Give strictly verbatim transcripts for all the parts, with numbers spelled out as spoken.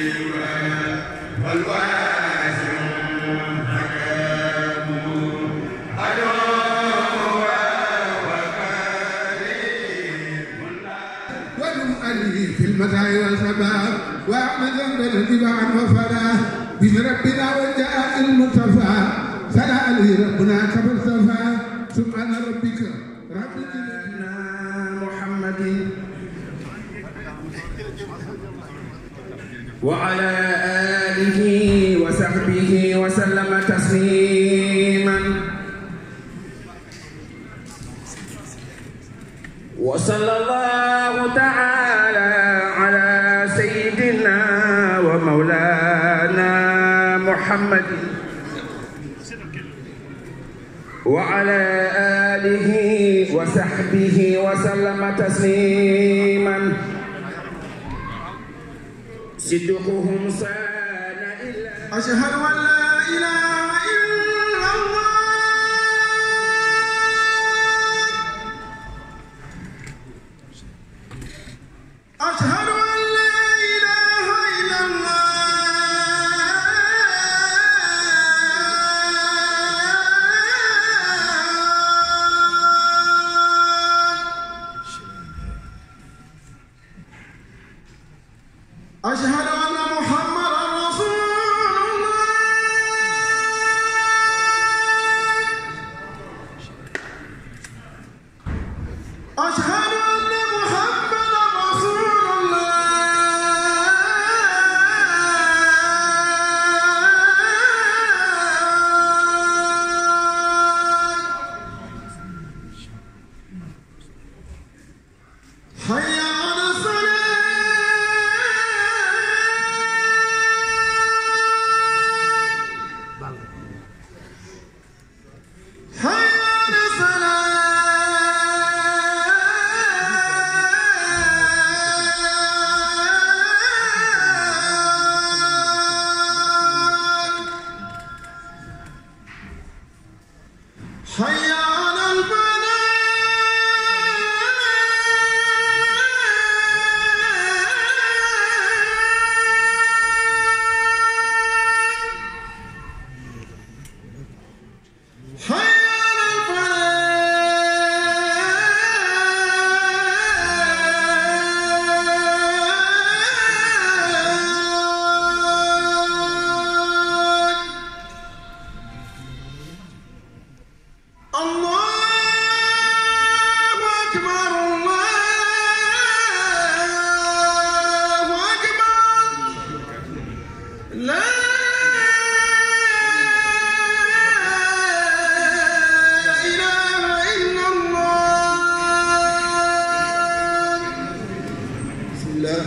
في المساء والصباح واحمد ذنب الجبال وفلا بسم ربنا وجاء المصطفى سلا عليه ربنا كما اصطفى سبحان ربك رب سيدنا محمد وعلى آله وصحبه وسلم تسليما وصلى الله تعالى على سيدنا ومولانا محمد وعلى آله وصحبه وسلم تسليما صدقهم سان إلا أشهد أن لا إله إلا الله أشهد أن لا إله إلا الله أشهد أن محمدا رسول الله أشهد أن محمدا رسول الله حي على الصلاة حي على الفلاح حي على الفلاح الله أكبر الله أكبر لا إله إلا الله بسم الله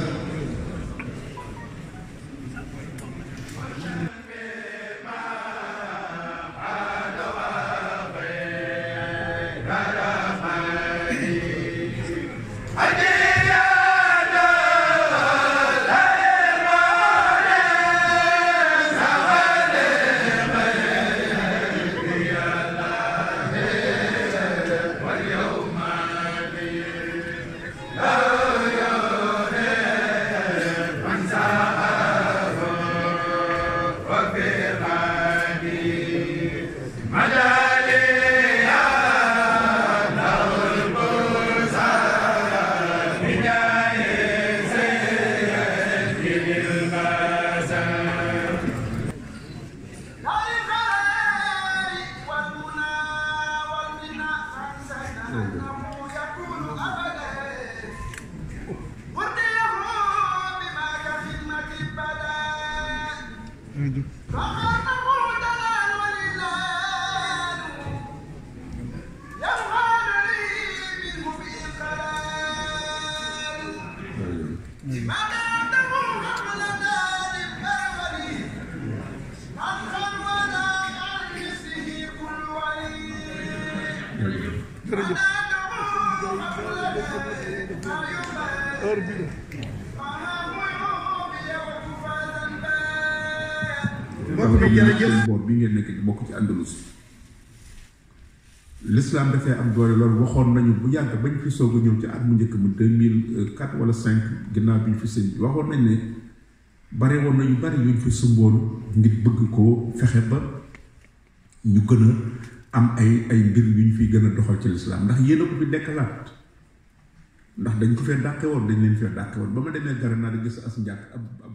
boor bi ngeen nekk di bokk ci Andalus l'islam dafay am doole loolu waxoon nañu bu yàgg bañ fi soog a ñëw ci at mu njëkk mu deux mille quatre wala cinq ginnaaw bi ñu fi sëñ bi waxoon nañ ne bare woon na yu bari yuñ fi sumboon ngir bëgg koo fexe ba ñu gën a am ay ay mbir yu ñu fiy gën a doxal ci lislaam ndax yéen a ko fi dekkalaat ndax dañ ko fee dàqe woon dañ leen fee dàqe woon ba ma demee Gànnaar gis as njàkk ab ab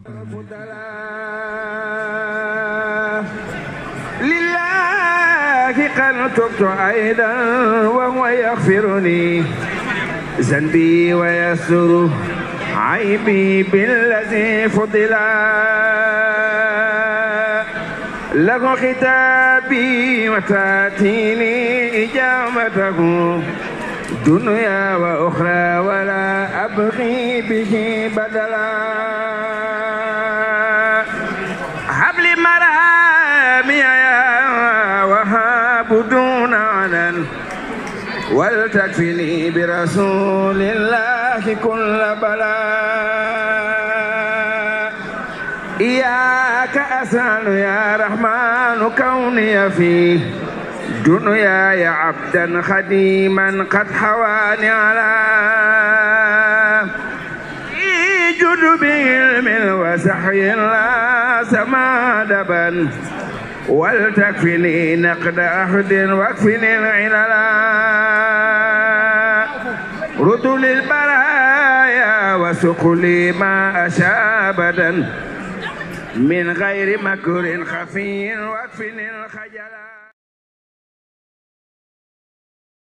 lillahi qad tubtu aydan wa huwa yaghfiruni zanbi wa yasuru aybi billazi fudila له ختابي وتاتيني إجابته دنيا وأخرى ولا أبغي به بدلا هب لي مرامي يا وهاب دون عنن ولتكفني برسول الله كل بلاء إياك أسأل يا رحمن كوني في دنياي عبدا خديما قد حواني على جد بعلم وسحي لا سمادبا ولتكفني نقد أحد واكفني العللا رد للبرايا وسق لي ما أشاء أبدا من غير مكر خفي واكفني الخجلا